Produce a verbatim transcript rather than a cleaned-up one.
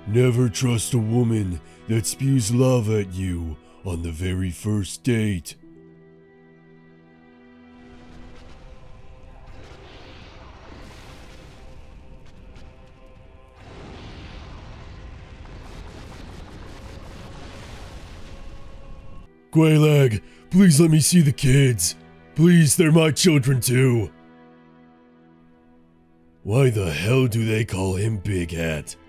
Never trust a woman that spews lava at you on the very first date. Gualag, please let me see the kids. Please, they're my children too. Why the hell do they call him Big Hat?